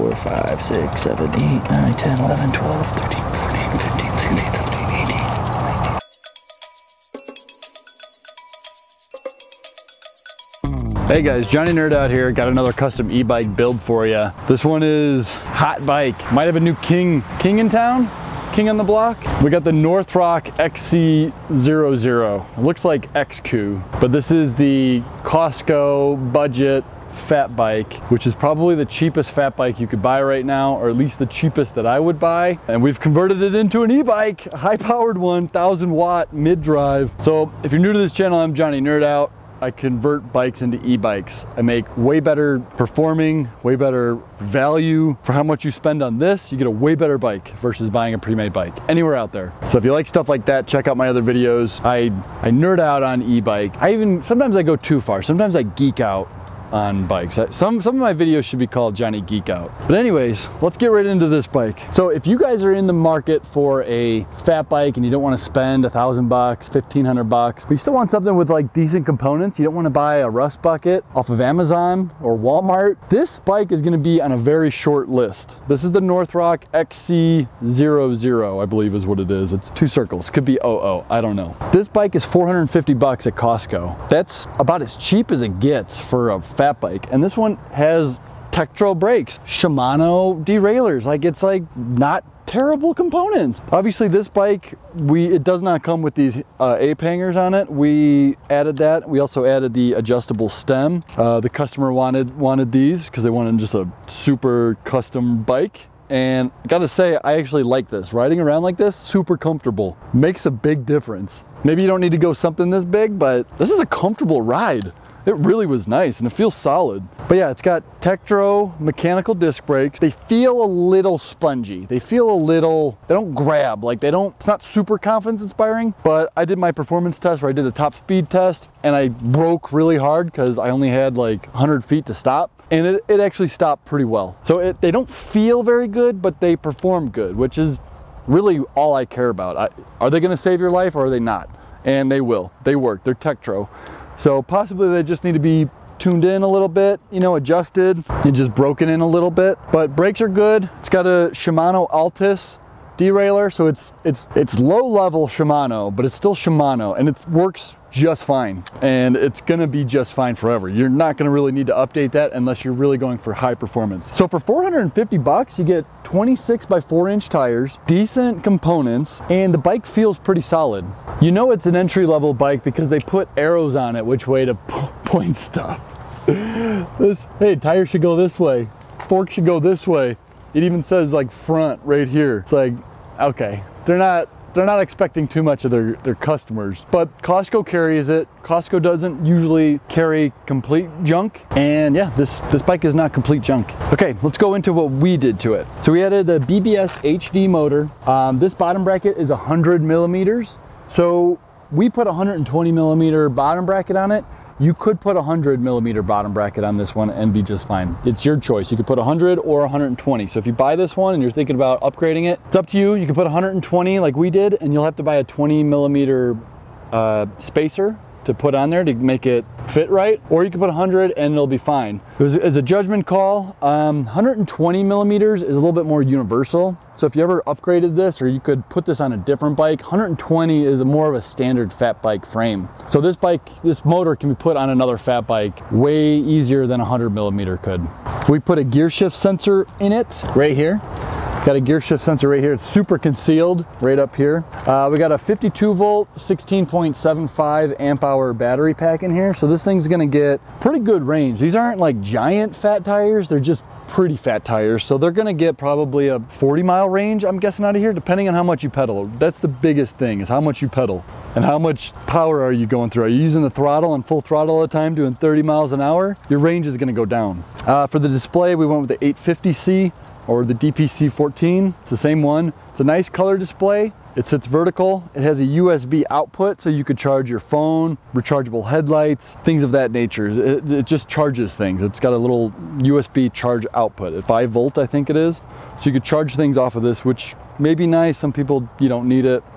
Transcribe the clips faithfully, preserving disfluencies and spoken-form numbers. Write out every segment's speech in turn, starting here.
four, five, six, seven, eight, nine, ten, eleven, twelve, thirteen, fourteen, fifteen, sixteen, seventeen, eighteen, nineteen. Hey guys, Johnny Nerd out here. Got another custom e-bike build for you. This one is hot bike. Might have a new king, king in town? King on the block. We got the Northrock X C zero zero. It looks like X Q, but this is the Costco budget fat bike, which is probably the cheapest fat bike you could buy right now, or at least the cheapest that I would buy. And we've converted it into an e-bike, a high-powered one, one thousand watt mid-drive. So if you're new to this channel, I'm Johnny Nerd Out. I convert bikes into e-bikes. I make way better performing, way better value for how much you spend on this. You get a way better bike versus buying a pre-made bike anywhere out there. So if you like stuff like that, check out my other videos. I, I nerd out on e-bike. I even, sometimes I go too far. Sometimes I geek out on bikes. Some, some of my videos should be called Johnny Geek Out. But anyways, let's get right into this bike. So if you guys are in the market for a fat bike and you don't want to spend a thousand bucks, fifteen hundred bucks, but you still want something with like decent components, you don't want to buy a rust bucket off of Amazon or Walmart, this bike is going to be on a very short list. This is the Northrock X C zero zero, I believe is what it is. It's two circles, could be oh oh, I don't know. This bike is four hundred fifty bucks at Costco. That's about as cheap as it gets for a fat bike, and this one has Tektro brakes, Shimano derailleurs. Like, it's like not terrible components. Obviously this bike, we it does not come with these uh, ape hangers on it. We added that. We also added the adjustable stem. Uh, the customer wanted wanted these because they wanted just a super custom bike. And I gotta say, I actually like this. Riding around like this, super comfortable. Makes a big difference. Maybe you don't need to go something this big, but this is a comfortable ride. It really was nice and it feels solid. But yeah, it's got Tektro mechanical disc brakes. They feel a little spongy. They feel a little, they don't grab, like they don't, it's not super confidence inspiring, but I did my performance test where I did the top speed test and I broke really hard because I only had like one hundred feet to stop. And it, it actually stopped pretty well. So it, they don't feel very good, but they perform good, which is really all I care about. I, are they gonna save your life or are they not? And they will, they work, they're Tektro. So possibly they just need to be tuned in a little bit, you know, adjusted and just broken in a little bit. But brakes are good. It's got a Shimano Altus derailleur, so it's it's it's low level Shimano, but it's still Shimano and it works just fine. And it's gonna be just fine forever. You're not gonna really need to update that unless you're really going for high performance. So for four hundred fifty bucks, you get twenty-six by four inch tires, decent components, and the bike feels pretty solid. You know it's an entry-level bike because they put arrows on it which way to point stuff. This, hey, tires should go this way, fork should go this way. It even says like front right here. It's like, okay, they're not they're not expecting too much of their, their customers, but Costco carries it. Costco doesn't usually carry complete junk, and yeah, this, this bike is not complete junk. Okay, let's go into what we did to it. So we added a B B S H D motor. Um, this bottom bracket is one hundred millimeters. So we put a one hundred twenty millimeter bottom bracket on it. You could put a one hundred millimeter bottom bracket on this one and be just fine. It's your choice. You could put one hundred or one hundred twenty. So if you buy this one and you're thinking about upgrading it, it's up to you. You can put one hundred twenty like we did, and you'll have to buy a twenty millimeter uh, spacer to put on there to make it fit right, or you can put one hundred and it'll be fine. It was, it was a judgment call. Um, one hundred twenty millimeters is a little bit more universal. So if you ever upgraded this, or you could put this on a different bike, one hundred twenty is a more of a standard fat bike frame. So this bike, this motor can be put on another fat bike way easier than a one hundred millimeter could. We put a gear shift sensor in it right here. Got a gear shift sensor right here. It's super concealed right up here. Uh, we got a fifty-two volt, sixteen point seven five amp hour battery pack in here. So this thing's gonna get pretty good range. These aren't like giant fat tires. They're just pretty fat tires. So they're gonna get probably a forty mile range, I'm guessing, out of here, depending on how much you pedal. That's the biggest thing, is how much you pedal and how much power are you going through. Are you using the throttle on full throttle all the time, doing thirty miles an hour? Your range is gonna go down. Uh, for the display, we went with the eight fifty C. or the D P C fourteen. It's the same one. It's a nice color display. It sits vertical. It has a U S B output, so you could charge your phone, rechargeable headlights, things of that nature. It, it just charges things. It's got a little U S B charge output at five volt, I think it is. So you could charge things off of this, which may be nice. Some people, you don't need it.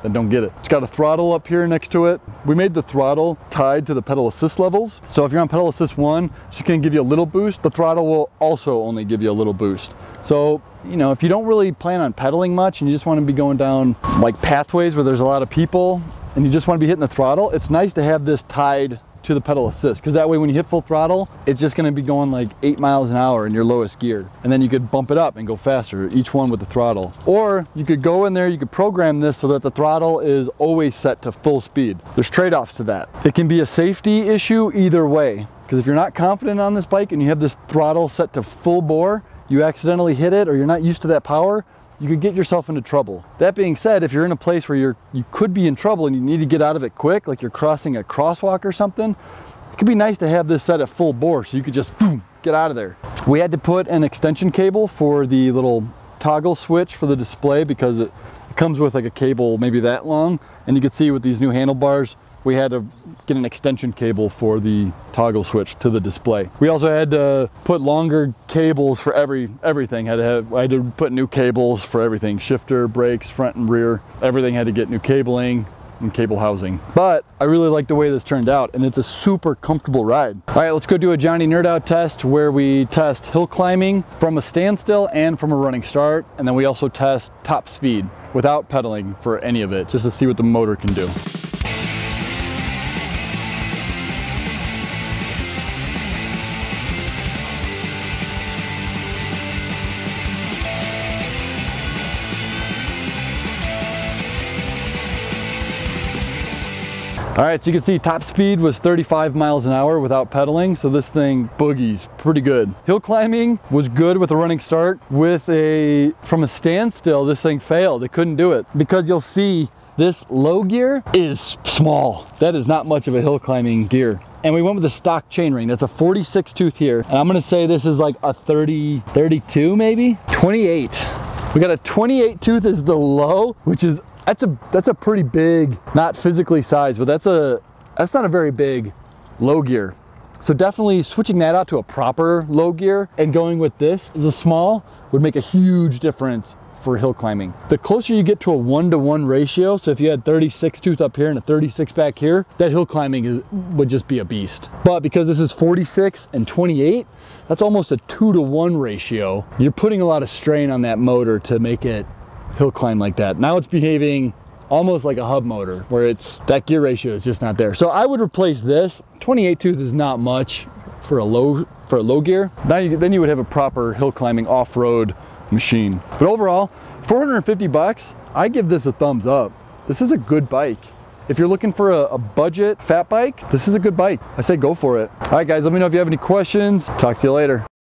that don't get it. It's got a throttle up here next to it. We made the throttle tied to the pedal assist levels. So if you're on pedal assist one, it's just gonna give you a little boost. The throttle will also only give you a little boost. So, you know, if you don't really plan on pedaling much and you just wanna be going down like pathways where there's a lot of people and you just wanna be hitting the throttle, it's nice to have this tied to the pedal assist, because that way when you hit full throttle, it's just going to be going like eight miles an hour in your lowest gear, and then you could bump it up and go faster, each one with the throttle. Or you could go in there, you could program this so that the throttle is always set to full speed. There's trade-offs to that. It can be a safety issue either way, because if you're not confident on this bike and you have this throttle set to full bore, you accidentally hit it or you're not used to that power, you could get yourself into trouble. That being said, if you're in a place where you're you could be in trouble and you need to get out of it quick, like you're crossing a crosswalk or something, it could be nice to have this set at full bore so you could just boom, get out of there. We had to put an extension cable for the little toggle switch for the display, because it, it comes with like a cable maybe that long, and you can see with these new handlebars, we had to get an extension cable for the toggle switch to the display. We also had to put longer cables for every everything. Had to have, I had to put new cables for everything. Shifter, brakes, front and rear. Everything had to get new cabling and cable housing. But I really like the way this turned out, and it's a super comfortable ride. All right, let's go do a Johnny Nerd Out test where we test hill climbing from a standstill and from a running start. And then we also test top speed without pedaling for any of it, just to see what the motor can do. All right, so you can see top speed was thirty-five miles an hour without pedaling, so this thing boogies pretty good. Hill climbing was good with a running start. With a, from a standstill, this thing failed. It couldn't do it, because you'll see this low gear is small. That is not much of a hill climbing gear. And we went with a stock chainring. That's a forty-six tooth here. And I'm gonna say this is like a thirty, thirty-two maybe? twenty-eight. We got a twenty-eight tooth as the low, which is That's a that's a pretty big, not physically sized, but that's a that's not a very big low gear. So definitely switching that out to a proper low gear and going with this as a small would make a huge difference for hill climbing. The closer you get to a one to one ratio, so if you had thirty-six tooth up here and a thirty-six back here, that hill climbing is, would just be a beast. But because this is forty-six and twenty-eight, that's almost a two to one ratio. You're putting a lot of strain on that motor to make it hill climb like that. Now it's behaving almost like a hub motor, where it's that gear ratio is just not there. So I would replace this. twenty-eight tooth is not much for a low for a low gear. Now you, then you would have a proper hill climbing off-road machine. But overall, four hundred fifty bucks, I give this a thumbs up. This is a good bike. If you're looking for a, a budget fat bike, this is a good bike. I say go for it. All right guys, let me know if you have any questions. Talk to you later.